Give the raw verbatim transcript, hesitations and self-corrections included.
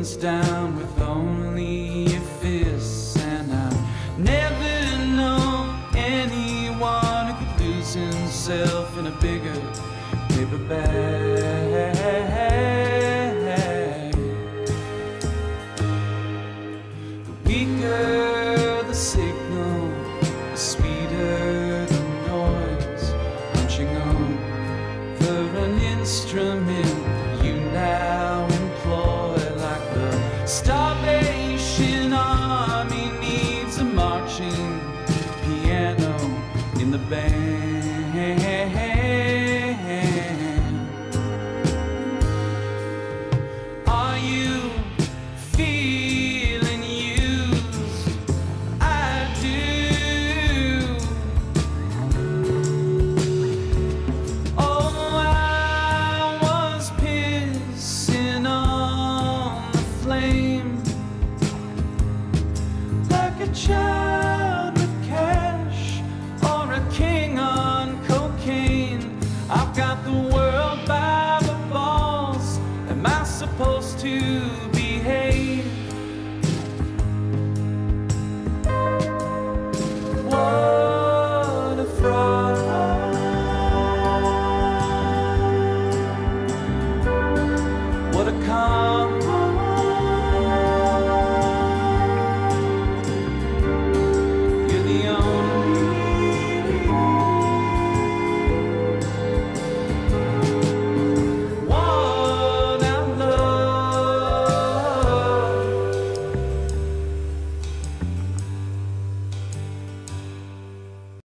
hands down with only your fists. And I've never known anyone who could lose himself in a bigger paper bag. The weaker the signal, the sweeter the noise, punching over an instrument you now employ. Like the Starvation Army needs a marching piano in the band. Are you feeling used? I do. Oh, I was pissing on the flame like a child with cash or a king on cocaine. I've got the world by the balls. Am I supposed to behave? What a fraud. What a con.